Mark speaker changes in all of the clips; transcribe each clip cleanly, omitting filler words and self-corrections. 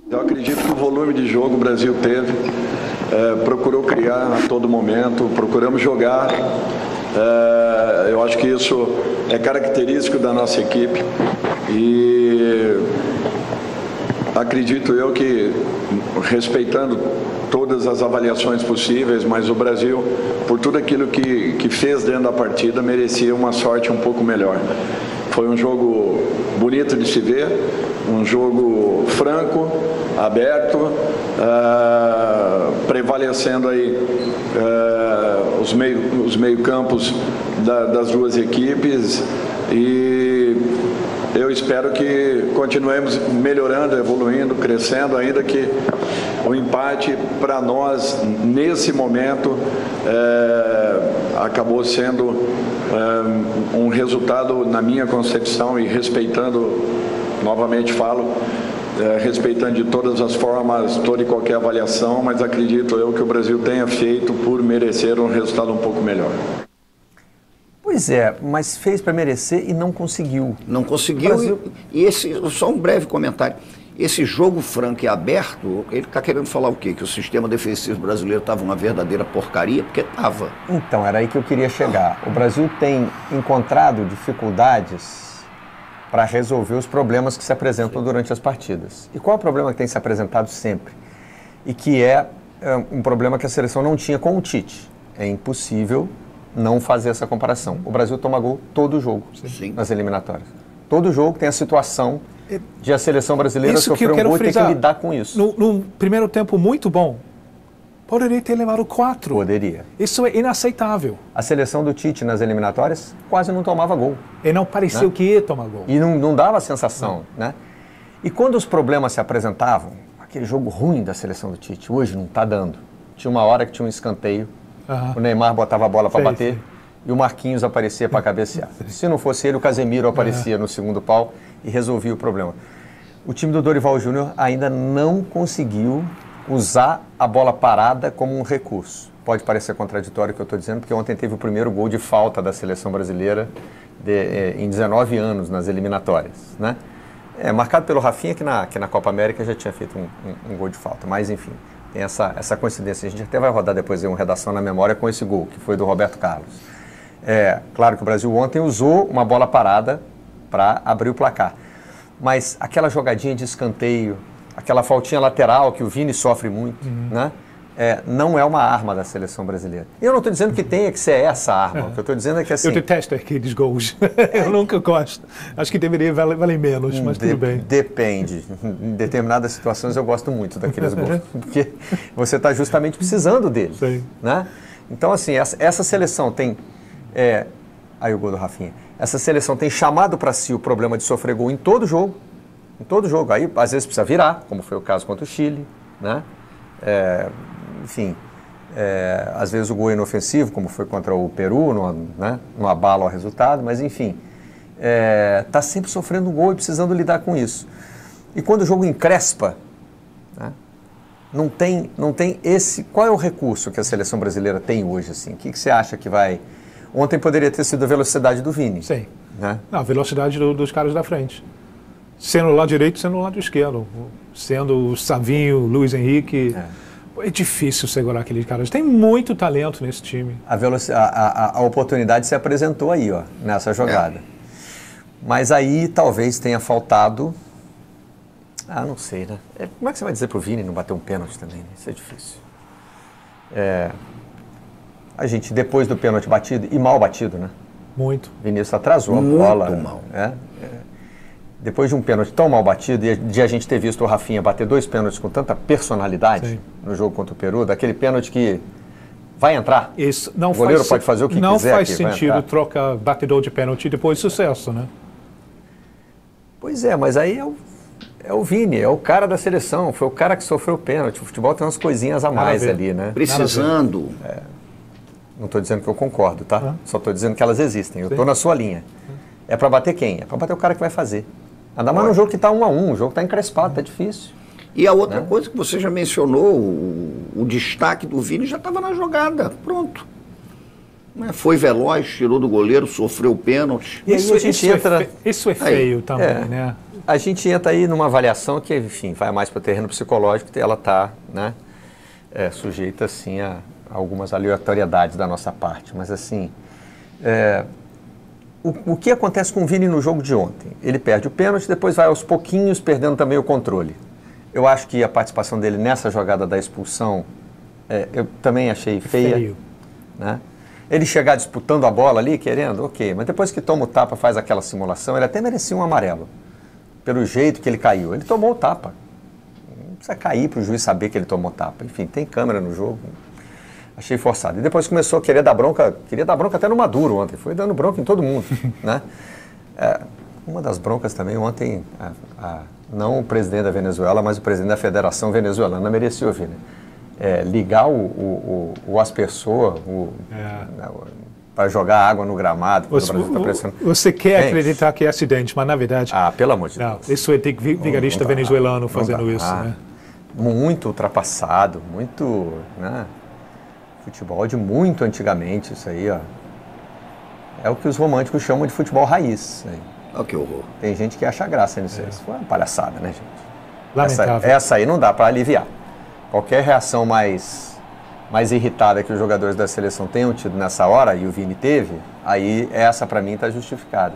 Speaker 1: Eu acredito que o volume de jogo o Brasil teve, procurou criar a todo momento, procuramos jogar. Eu acho que isso é característico da nossa equipe e acredito eu que, respeitando todas as avaliações possíveis, mas o Brasil, por tudo aquilo que fez dentro da partida, merecia uma sorte um pouco melhor. Foi um jogo bonito de se ver, um jogo franco, aberto, prevalecendo aí os meio-campos das duas equipes, e eu espero que continuemos melhorando, evoluindo, crescendo, ainda que o empate para nós nesse momento acabou sendo um resultado, na minha concepção, e respeitando, novamente falo, respeitando de todas as formas, toda e qualquer avaliação, mas acredito eu que o Brasil tenha feito por merecer um resultado um pouco melhor.
Speaker 2: Pois é, mas fez para merecer e não conseguiu.
Speaker 3: Não conseguiu. Brasil... E só um breve comentário. Esse jogo franco e aberto, ele está querendo falar o quê? Que o sistema defensivo brasileiro estava uma verdadeira porcaria? Porque estava.
Speaker 2: Então, era aí que eu queria chegar. O Brasil tem encontrado dificuldades para resolver os problemas que se apresentam durante as partidas. E qual é o problema que tem se apresentado sempre? E que é um problema que a seleção não tinha com o Tite. É impossível não fazer essa comparação. O Brasil toma gol todo jogo nas eliminatórias. Todo jogo tem a situação de a seleção brasileira sofrer um gol e ter que lidar com isso.
Speaker 4: No primeiro tempo muito bom, poderia ter levado 4.
Speaker 2: Poderia.
Speaker 4: Isso é inaceitável.
Speaker 2: A seleção do Tite nas eliminatórias quase não tomava gol.
Speaker 4: E não parecia que ia tomar gol.
Speaker 2: E não dava a sensação, né? E quando os problemas se apresentavam, aquele jogo ruim da seleção do Tite, hoje não está dando. Tinha uma hora que tinha um escanteio, o Neymar botava a bola para bater e o Marquinhos aparecia para cabecear. Se não fosse ele, o Casemiro aparecia no segundo pau e resolvia o problema. O time do Dorival Júnior ainda não conseguiu usar a bola parada como um recurso. Pode parecer contraditório o que eu estou dizendo, porque ontem teve o primeiro gol de falta da seleção brasileira em 19 anos nas eliminatórias, né? Marcado pelo Rafinha, que na Copa América já tinha feito um gol de falta, mas enfim, tem essa coincidência. A gente até vai rodar depois uma redação na memória com esse gol, que foi do Roberto Carlos. Claro que o Brasil ontem usou uma bola parada para abrir o placar, mas aquela jogadinha de escanteio, aquela faltinha lateral que o Vini sofre muito, né? Não é uma arma da seleção brasileira. Eu não estou dizendo que tenha que ser essa arma. O que eu estou dizendo é que assim...
Speaker 4: Eu detesto aqueles gols. Eu nunca gosto. Acho que deveria valer menos, mas tudo bem.
Speaker 2: Depende. Em determinadas situações eu gosto muito daqueles gols. Porque você está justamente precisando deles. Né? Então, assim, essa seleção tem... Aí o gol do Rafinha. Essa seleção tem chamado para si o problema de sofrer gol em todo jogo. Em todo jogo. Aí, às vezes, precisa virar, como foi o caso contra o Chile, né? Enfim, às vezes o gol é inofensivo, como foi contra o Peru, não abala o resultado, mas enfim, está sempre sofrendo um gol e precisando lidar com isso. E quando o jogo encrespa, né, não tem esse... Qual é o recurso que a seleção brasileira tem hoje? Assim? O que você acha que vai... Ontem poderia ter sido a velocidade do Vini.
Speaker 4: Sim.
Speaker 2: Né?
Speaker 4: A velocidade dos caras da frente. Sendo o lado direito, sendo o lado esquerdo. Sendo o Savinho, o Luiz Henrique... É difícil segurar aqueles caras. Tem muito talento nesse time.
Speaker 2: A oportunidade se apresentou aí, ó, nessa jogada. Mas aí talvez tenha faltado... não sei, né? Como é que você vai dizer pro Vini não bater um pênalti também? Isso é difícil. A gente, depois do pênalti batido, e mal batido, né?
Speaker 4: Muito.
Speaker 2: Vinícius atrasou a bola. Muito mal. Depois de um pênalti tão mal batido, e de a gente ter visto o Rafinha bater 2 pênaltis com tanta personalidade no jogo contra o Peru, daquele pênalti que vai entrar.
Speaker 4: Isso não
Speaker 2: o goleiro pode fazer o que
Speaker 4: não
Speaker 2: quiser.
Speaker 4: Não faz sentido trocar batedor de pênalti depois de sucesso, né?
Speaker 2: Pois mas aí é o Vini, é o cara da seleção, foi o cara que sofreu o pênalti. O futebol tem umas coisinhas a mais ali, né?
Speaker 3: Precisando.
Speaker 2: Não estou dizendo que eu concordo, tá? Só estou dizendo que elas existem. Eu estou na sua linha. É para bater quem? É para bater o cara que vai fazer. Ainda mais num jogo que está 1-1, o jogo está encrespado, está difícil.
Speaker 3: E a outra coisa que você já mencionou, o destaque do Vini já estava na jogada, pronto. Foi veloz, tirou do goleiro, sofreu o pênalti.
Speaker 4: Isso é feio também, né?
Speaker 2: a gente entra aí numa avaliação que, enfim, vai mais para o terreno psicológico, ela está, né, sujeita, assim, a algumas aleatoriedades da nossa parte. Mas, assim, o que acontece com o Vini no jogo de ontem? Ele perde o pênalti, depois vai aos pouquinhos perdendo também o controle. Eu acho que a participação dele nessa jogada da expulsão, eu também achei feia. Né? Ele chegar disputando a bola ali, querendo, ok, mas depois que toma o tapa, faz aquela simulação, ele até merecia um amarelo, pelo jeito que ele caiu. Ele tomou o tapa. Não precisa cair para o juiz saber que ele tomou tapa. Enfim, tem câmera no jogo. Achei forçado. E depois começou a querer dar bronca até no Maduro ontem. Foi dando bronca em todo mundo. Né? Uma das broncas também ontem, não o presidente da Venezuela, mas o presidente da Federação Venezuelana merecia ouvir, né? Ligar o aspersor para jogar água no gramado.
Speaker 4: Você quer acreditar que é acidente, mas na verdade...
Speaker 2: pelo amor de Deus.
Speaker 4: Isso é vigarista venezuelano fazendo isso. Né?
Speaker 2: Muito ultrapassado, muito... Né? Futebol de muito antigamente, isso aí, ó. É o que os românticos chamam de futebol raiz.
Speaker 3: Olha que horror.
Speaker 2: Tem gente que acha graça nisso aí. Isso foi uma palhaçada, né, gente?
Speaker 4: Lamentável.
Speaker 2: Essa aí não dá para aliviar. Qualquer reação mais irritada que os jogadores da seleção tenham tido nessa hora, e o Vini teve, aí essa para mim está justificada.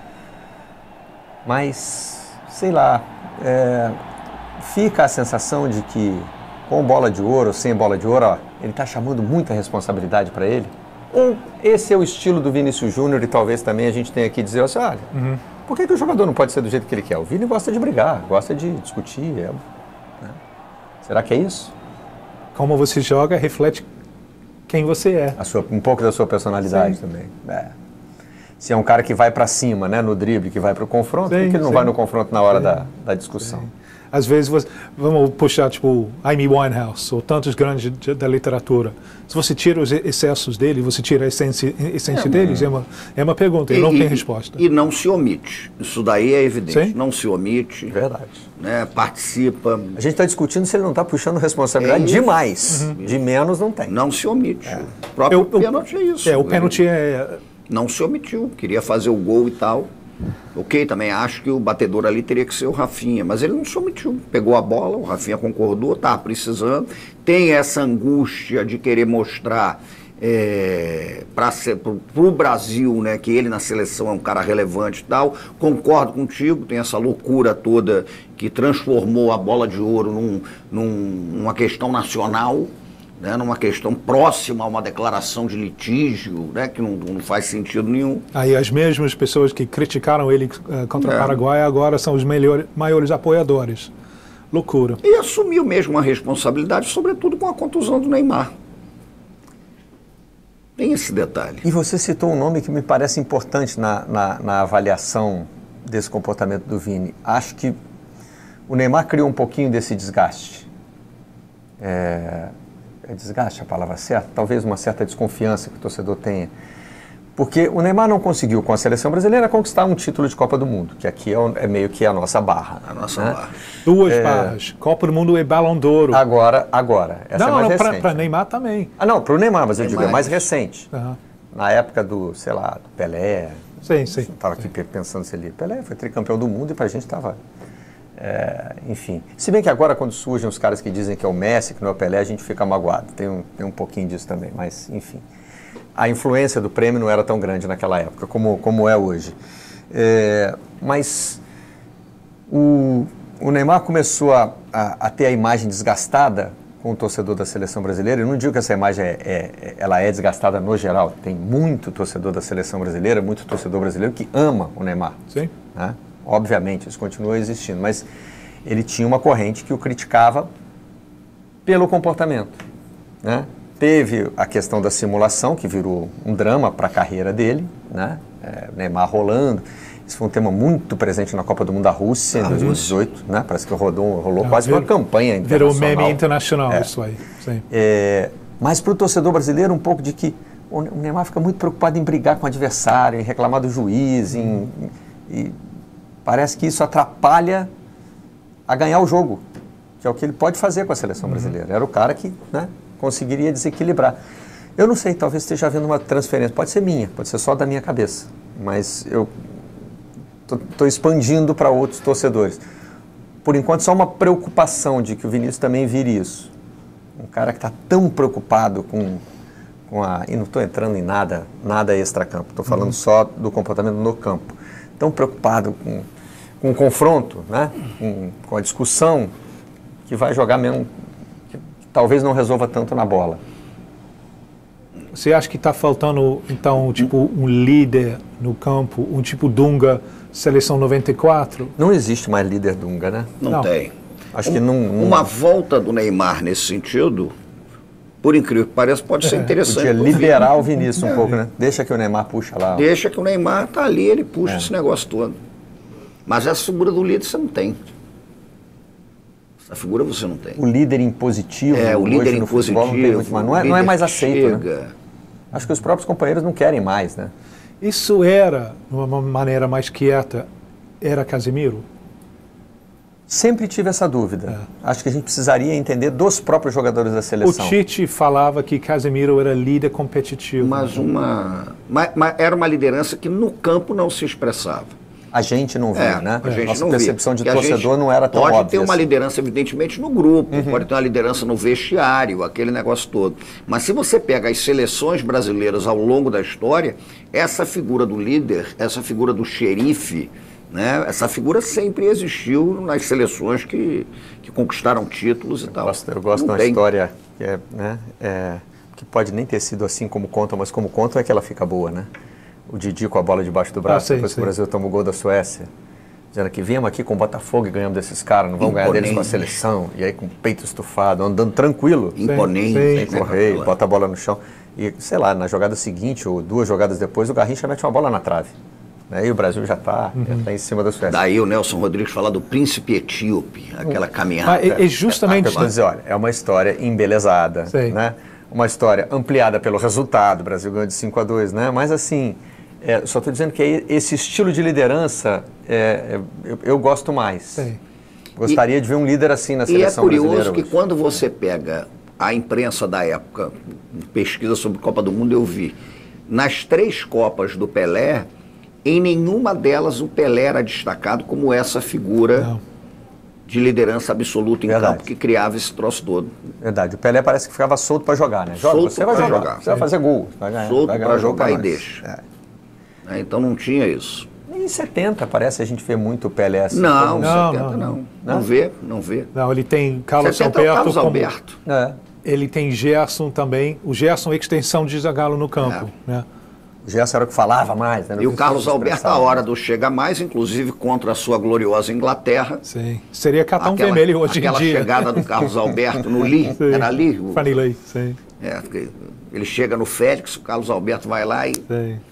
Speaker 2: Mas, sei lá, fica a sensação de que com bola de ouro ou sem bola de ouro, ó, ele está chamando muita responsabilidade para ele. Ou esse é o estilo do Vinícius Júnior e talvez também a gente tenha que dizer assim, olha, por que o jogador não pode ser do jeito que ele quer? O Vini gosta de brigar, gosta de discutir, né? Será que é isso?
Speaker 4: Como você joga reflete quem você é.
Speaker 2: Um pouco da sua personalidade também. Se é um cara que vai para cima, né, no drible, que vai para o confronto, por que ele não vai no confronto na hora da discussão?
Speaker 4: Às vezes, vamos puxar, tipo, Amy Winehouse, ou tantos grandes da literatura. Se você tira os excessos dele, você tira a essência deles, é uma pergunta, e não tem resposta.
Speaker 3: E não se omite. Isso daí é evidente. Sim. Não se omite.
Speaker 2: Verdade.
Speaker 3: Né, participa.
Speaker 2: A gente está discutindo se ele não está puxando responsabilidade demais. De menos não tem.
Speaker 3: Não se omite. O próprio pênalti é isso.
Speaker 4: O pênalti
Speaker 3: não se omitiu. Queria fazer o gol e tal. Ok, também acho que o batedor ali teria que ser o Rafinha, mas ele não se omitiu. Pegou a bola, o Rafinha concordou, tá precisando. Tem essa angústia de querer mostrar para o Brasil, né, que ele na seleção é um cara relevante e tal. Concordo contigo, tem essa loucura toda que transformou a bola de ouro numa questão nacional, né, numa questão próxima a uma declaração de litígio, né, que não faz sentido nenhum.
Speaker 4: Aí as mesmas pessoas que criticaram ele contra o Paraguai agora são os maiores apoiadores. Loucura.
Speaker 3: E assumiu mesmo a responsabilidade, sobretudo com a contusão do Neymar. Tem esse detalhe.
Speaker 2: E você citou um nome que me parece importante na avaliação desse comportamento do Vini. Acho que o Neymar criou um pouquinho desse desgaste. Desgaste a palavra certa? Talvez uma certa desconfiança que o torcedor tenha. Porque o Neymar não conseguiu, com a seleção brasileira, conquistar um título de Copa do Mundo, que aqui é meio que a nossa barra.
Speaker 3: A nossa barra.
Speaker 4: Duas barras. Copa do Mundo e Ballon d'Oro.
Speaker 2: Agora. Essa é mais recente.
Speaker 4: Para Neymar também.
Speaker 2: Não, para o Neymar, mas eu digo, é mais recente. Na época do Pelé.
Speaker 4: Sim.
Speaker 2: Estava aqui pensando se ele... Pelé foi tricampeão do mundo e para a gente estava... enfim. Se bem que agora, quando surgem os caras que dizem que é o Messi, que não é o Pelé, a gente fica magoado. Tem um pouquinho disso também, mas enfim. A influência do prêmio não era tão grande naquela época como é hoje. Mas o Neymar começou a ter a imagem desgastada com o torcedor da seleção brasileira. Eu não digo que essa imagem ela é desgastada no geral. Tem muito torcedor da seleção brasileira, muito torcedor brasileiro que ama o Neymar.
Speaker 4: Sim.
Speaker 2: Né? Obviamente, isso continua existindo, mas ele tinha uma corrente que o criticava pelo comportamento, né? Teve a questão da simulação, que virou um drama para a carreira dele, né? Neymar rolando. Isso foi um tema muito presente na Copa do Mundo da Rússia, em 2018, né? Parece que rolou quase uma campanha internacional.
Speaker 4: Virou meme internacional, isso aí. Sim.
Speaker 2: Mas para o torcedor brasileiro, um pouco de que o Neymar fica muito preocupado em brigar com o adversário, em reclamar do juiz, e parece que isso atrapalha a ganhar o jogo, que é o que ele pode fazer com a seleção brasileira. Era o cara que, né, conseguiria desequilibrar. Eu não sei, talvez esteja havendo uma transferência, pode ser minha, pode ser só da minha cabeça, mas eu Estou expandindo para outros torcedores. Por enquanto, só uma preocupação de que o Vinícius também vire isso. Um cara que está tão preocupado com a... E não estou entrando em nada extra-campo, estou falando só do comportamento no campo. Tão preocupado com o confronto, né? Com a discussão, que vai jogar mesmo, que talvez não resolva tanto na bola.
Speaker 4: Você acha que está faltando, então, tipo, um líder no campo, um tipo Dunga, seleção 94?
Speaker 2: Não existe mais líder Dunga, né?
Speaker 3: Não tem.
Speaker 2: Acho que
Speaker 3: uma volta do Neymar nesse sentido, por incrível que pareça, pode ser interessante.
Speaker 2: Podia liberar o Vinícius um pouco, né? Deixa que o Neymar puxa lá.
Speaker 3: Deixa que o Neymar tá ali, ele puxa esse negócio todo. Mas essa figura do líder você não tem. Essa figura você não tem.
Speaker 2: O líder impositivo,
Speaker 3: o líder
Speaker 2: no futebol não tem muito mais. Não é mais aceito, né? Acho que os próprios companheiros não querem mais, né?
Speaker 4: Isso era, de uma maneira mais quieta, era Casemiro?
Speaker 2: Sempre tive essa dúvida. Acho que a gente precisaria entender dos próprios jogadores da seleção.
Speaker 4: O Tite falava que Casemiro era líder competitivo.
Speaker 3: Mas era uma liderança que no campo não se expressava.
Speaker 2: A gente não via, né?
Speaker 3: A gente
Speaker 2: Nossa
Speaker 3: não
Speaker 2: percepção
Speaker 3: via.
Speaker 2: de torcedor não era tão
Speaker 3: óbvia.
Speaker 2: óbvia.
Speaker 3: Pode ter uma
Speaker 2: assim.
Speaker 3: liderança, evidentemente, no grupo, pode ter uma liderança no vestiário, aquele negócio todo. Mas se você pega as seleções brasileiras ao longo da história, essa figura do líder, essa figura do xerife, né? Essa figura sempre existiu nas seleções que conquistaram títulos e tal.
Speaker 2: Eu gosto de uma história que pode nem ter sido assim como contam, mas como contam é que ela fica boa, né? O Didi com a bola debaixo do braço, depois que o Brasil toma o gol da Suécia, dizendo que viemos aqui com o Botafogo e ganhamos desses caras, não vamos ganhar deles com a seleção, e aí com o peito estufado, andando tranquilo,
Speaker 3: imponente,
Speaker 2: sem correr, bota a bola no chão, e sei lá, na jogada seguinte ou 2 jogadas depois, o Garrincha mete uma bola na trave, né? E o Brasil já está em cima da Suécia.
Speaker 3: Daí o Nelson Rodrigues fala do príncipe etíope, aquela caminhada.
Speaker 4: É justamente...
Speaker 2: Dizer, olha, é uma história embelezada, né? Uma história ampliada pelo resultado, o Brasil ganhou de 5-2, né? Mas assim... só estou dizendo que esse estilo de liderança eu gosto mais. Sim. Gostaria de ver um líder assim na seleção brasileira.
Speaker 3: E é curioso que quando você pega a imprensa da época, pesquisa sobre Copa do Mundo, eu vi, nas 3 Copas do Pelé, em nenhuma delas o Pelé era destacado como essa figura de liderança absoluta em campo que criava esse troço todo.
Speaker 2: Verdade. O Pelé parece que ficava solto para jogar, né? Você vai jogar. Você vai fazer gol. Vai ganhar,
Speaker 3: solto para jogar e deixa. Então não tinha isso.
Speaker 2: Em 70 parece a gente vê muito o Pelé assim.
Speaker 3: Não, 70 não. Não vê.
Speaker 4: Não, ele tem Carlos Alberto. Ele tem Gerson também. O Gerson é extensão de Zagallo no campo. Né?
Speaker 2: O Gerson era o que falava mais. Né?
Speaker 3: E o Carlos Alberto, a hora do chega mais, inclusive contra a sua gloriosa Inglaterra.
Speaker 4: Sim. Seria cartão vermelho hoje em dia.
Speaker 3: Aquela chegada do Carlos Alberto no Lee. Era ali?
Speaker 4: Fanny Lee, sim.
Speaker 3: Ele chega no Félix, o Carlos Alberto vai lá e